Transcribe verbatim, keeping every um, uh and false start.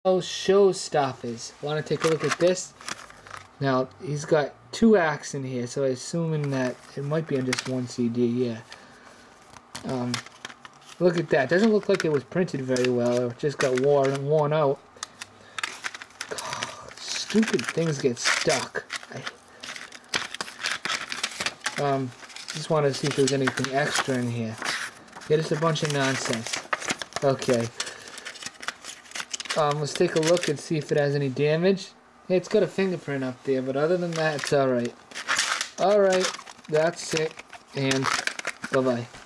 Oh, showstoppers. Want to take a look at this? Now, he's got two acts in here, so I'm assuming that it might be on just one C D, yeah. Um, look at that. Doesn't look like it was printed very well, or it just got worn, worn out. Oh, stupid things get stuck. I, um, just wanted to see if there was anything extra in here. Yeah, just a bunch of nonsense. Okay. Um, let's take a look and see if it has any damage. Hey, it's got a fingerprint up there, but other than that, it's alright. Alright, that's it, and bye-bye.